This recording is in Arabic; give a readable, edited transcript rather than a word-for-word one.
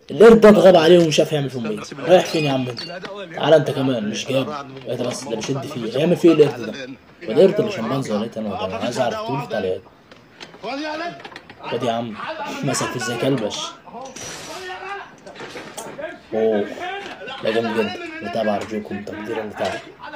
القرد ده اتغاب عليه ومش عارف يعمل فيهم ايه. رايح فين يا عم انت؟ تعالى انت كمان مش جايب. ايه ده بس ده بيشد فيه، هيعمل فيه ايه القرد ده؟ هو ده قرد ولا شمبانزي ولا ايه تاني؟ انا عايز اعرف، تقول في التعليقات. خد يا عم. مسك في ازاي كلبش. اوه ده جامد جدا. متابع ارجوكم تقديرا لتعب.